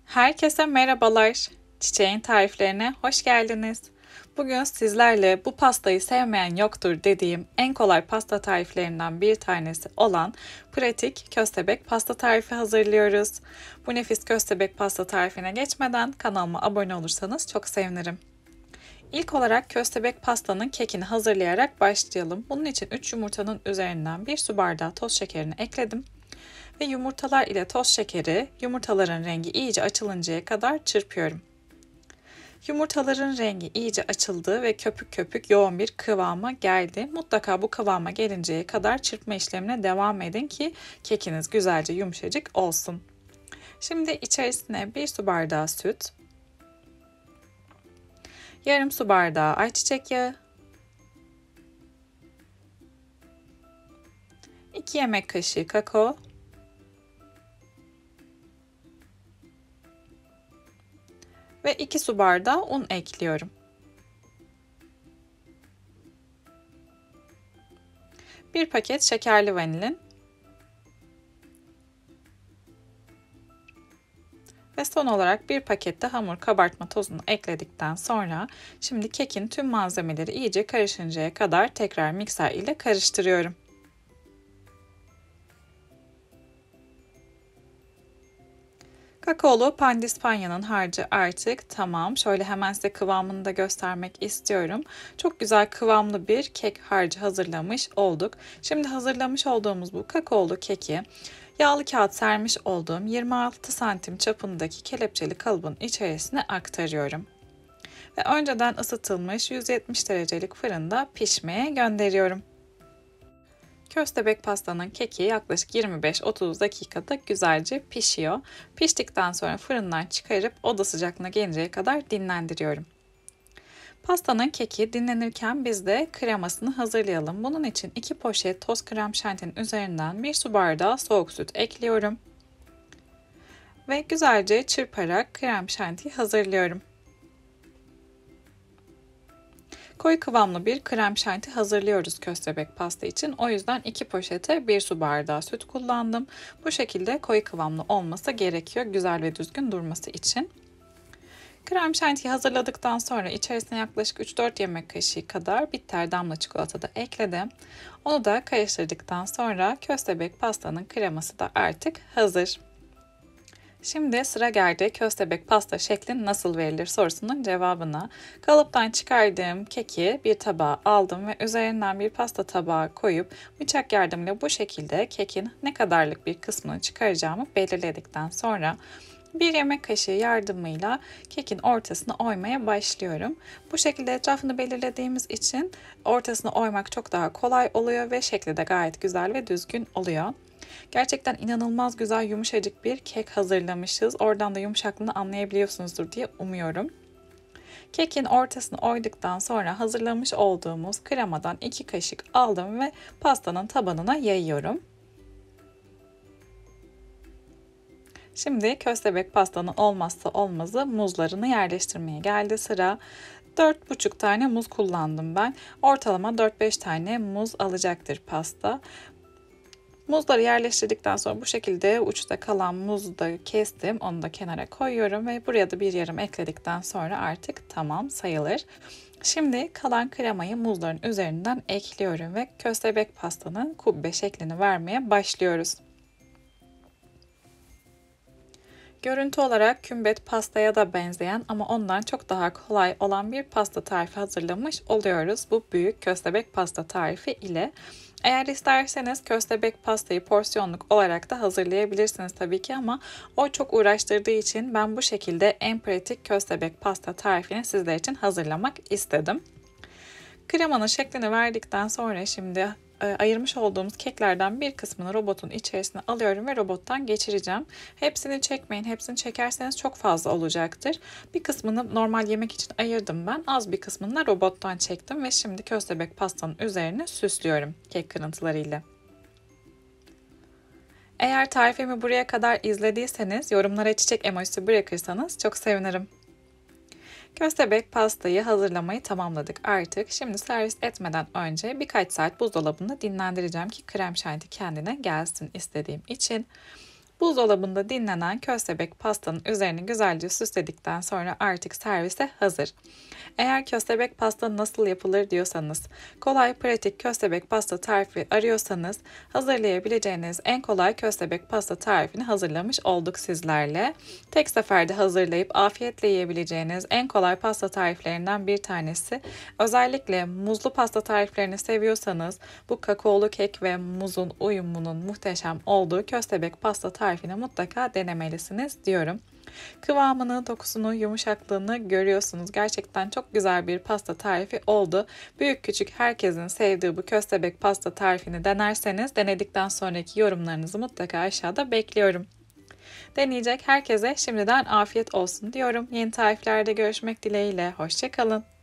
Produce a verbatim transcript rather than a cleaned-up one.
Herkese merhabalar. Çiçeğin tariflerine hoş geldiniz. Bugün sizlerle bu pastayı sevmeyen yoktur dediğim en kolay pasta tariflerinden bir tanesi olan pratik köstebek pasta tarifi hazırlıyoruz. Bu nefis köstebek pasta tarifine geçmeden kanalıma abone olursanız çok sevinirim. İlk olarak köstebek pastanın kekini hazırlayarak başlayalım. Bunun için üç yumurtanın üzerinden bir su bardağı toz şekerini ekledim. Ve yumurtalar ile toz şekeri yumurtaların rengi iyice açılıncaya kadar çırpıyorum. Yumurtaların rengi iyice açıldı ve köpük köpük yoğun bir kıvama geldi. Mutlaka bu kıvama gelinceye kadar çırpma işlemine devam edin ki kekiniz güzelce yumuşacık olsun. Şimdi içerisine bir su bardağı süt, yarım su bardağı ayçiçek yağı, iki yemek kaşığı kakao, ve iki su bardağı un ekliyorum. bir paket şekerli vanilin ve son olarak bir paket de hamur kabartma tozunu ekledikten sonra şimdi kekin tüm malzemeleri iyice karışıncaya kadar tekrar mikser ile karıştırıyorum. Kakaolu pandispanya'nın harcı artık tamam. Şöyle hemen size kıvamını da göstermek istiyorum. Çok güzel kıvamlı bir kek harcı hazırlamış olduk. Şimdi hazırlamış olduğumuz bu kakaolu keki yağlı kağıt sermiş olduğum yirmi altı santim çapındaki kelepçeli kalıbın içerisine aktarıyorum. Ve önceden ısıtılmış yüz yetmiş derecelik fırında pişmeye gönderiyorum. Köstebek pastanın keki yaklaşık yirmi beş otuz dakikada güzelce pişiyor. Piştikten sonra fırından çıkarıp oda sıcaklığına gelinceye kadar dinlendiriyorum. Pastanın keki dinlenirken biz de kremasını hazırlayalım. Bunun için iki poşet toz krem şantinin üzerinden bir su bardağı soğuk süt ekliyorum. Ve güzelce çırparak krem şantiyi hazırlıyorum. Koyu kıvamlı bir krem şanti hazırlıyoruz köstebek pasta için. O yüzden iki poşete bir su bardağı süt kullandım. Bu şekilde koyu kıvamlı olması gerekiyor güzel ve düzgün durması için. Krem şantiyi hazırladıktan sonra içerisine yaklaşık üç dört yemek kaşığı kadar bitter damla çikolata da ekledim. Onu da karıştırdıktan sonra köstebek pastanın kreması da artık hazır. Şimdi sıra geldi köstebek pasta şekli nasıl verilir sorusunun cevabına. Kalıptan çıkardığım keki bir tabağa aldım ve üzerinden bir pasta tabağı koyup bıçak yardımıyla bu şekilde kekin ne kadarlık bir kısmını çıkaracağımı belirledikten sonra bir yemek kaşığı yardımıyla kekin ortasını oymaya başlıyorum. Bu şekilde etrafını belirlediğimiz için ortasını oymak çok daha kolay oluyor ve şekli de gayet güzel ve düzgün oluyor. Gerçekten inanılmaz güzel yumuşacık bir kek hazırlamışız. Oradan da yumuşaklığını anlayabiliyorsunuzdur diye umuyorum. Kekin ortasını oyduktan sonra hazırlamış olduğumuz kremadan iki kaşık aldım ve pastanın tabanına yayıyorum. Şimdi köstebek pastanın olmazsa olmazı muzlarını yerleştirmeye geldi sıra. dört buçuk tane muz kullandım ben. Ortalama dört beş tane muz alacaktır pasta. Muzları yerleştirdikten sonra bu şekilde uçta kalan muzu da kestim. Onu da kenara koyuyorum ve buraya da bir yarım ekledikten sonra artık tamam sayılır. Şimdi kalan kremayı muzların üzerinden ekliyorum ve köstebek pastanın kubbe şeklini vermeye başlıyoruz. Görüntü olarak kümbet pastaya da benzeyen ama ondan çok daha kolay olan bir pasta tarifi hazırlamış oluyoruz bu büyük köstebek pasta tarifi ile. Eğer isterseniz köstebek pastayı porsiyonluk olarak da hazırlayabilirsiniz tabii ki ama o çok uğraştırdığı için ben bu şekilde en pratik köstebek pasta tarifini sizler için hazırlamak istedim. Kremanın şeklini verdikten sonra şimdi ayırmış olduğumuz keklerden bir kısmını robotun içerisine alıyorum ve robottan geçireceğim. Hepsini çekmeyin. Hepsini çekerseniz çok fazla olacaktır. Bir kısmını normal yemek için ayırdım ben. Az bir kısmını da robottan çektim ve şimdi köstebek pastanın üzerine süslüyorum kek kırıntılarıyla. Eğer tarifimi buraya kadar izlediyseniz yorumlara çiçek emojisi bırakırsanız çok sevinirim. Köstebek pastayı hazırlamayı tamamladık artık. Şimdi servis etmeden önce birkaç saat buzdolabında dinlendireceğim ki krem şanti kendine gelsin istediğim için. Buzdolabında dinlenen köstebek pastanın üzerini güzelce süsledikten sonra artık servise hazır. Eğer köstebek pasta nasıl yapılır diyorsanız, kolay pratik köstebek pasta tarifi arıyorsanız hazırlayabileceğiniz en kolay köstebek pasta tarifini hazırlamış olduk sizlerle. Tek seferde hazırlayıp afiyetle yiyebileceğiniz en kolay pasta tariflerinden bir tanesi. Özellikle muzlu pasta tariflerini seviyorsanız bu kakaolu kek ve muzun uyumunun muhteşem olduğu köstebek pasta tarifini mutlaka denemelisiniz diyorum. Kıvamını, dokusunu, yumuşaklığını görüyorsunuz. Gerçekten çok güzel bir pasta tarifi oldu. Büyük küçük herkesin sevdiği bu köstebek pasta tarifini denerseniz denedikten sonraki yorumlarınızı mutlaka aşağıda bekliyorum. Deneyecek herkese şimdiden afiyet olsun diyorum. Yeni tariflerde görüşmek dileğiyle. Hoşça kalın.